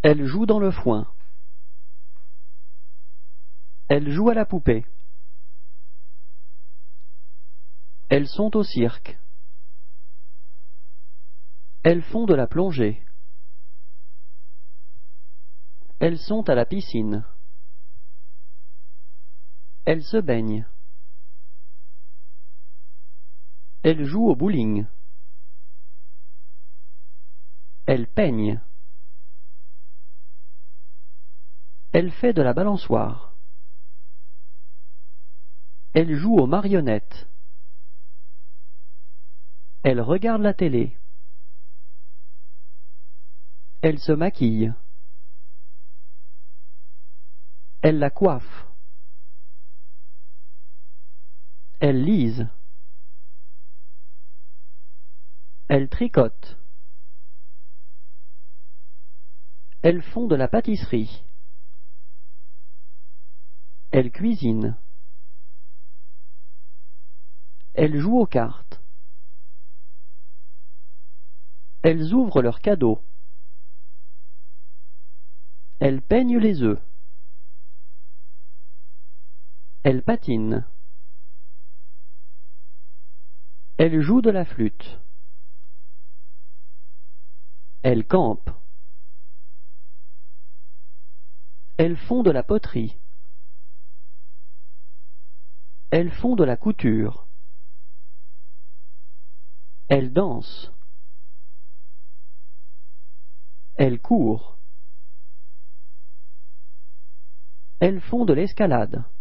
Elle joue dans le foin. Elle joue à la poupée. Elles sont au cirque. Elles font de la plongée. Elles sont à la piscine. Elles se baignent. Elles jouent au bowling. Elle peigne. Elle fait de la balançoire. Elle joue aux marionnettes. Elle regarde la télé. Elle se maquille. Elle la coiffe. Elle lise. Elle tricote. Elles font de la pâtisserie. Elles cuisinent. Elles jouent aux cartes. Elles ouvrent leurs cadeaux. Elles peignent les œufs. Elles patinent. Elles jouent de la flûte. Elles campent. Elles font de la poterie. Elles font de la couture. Elles dansent. Elles courent. Elles font de l'escalade.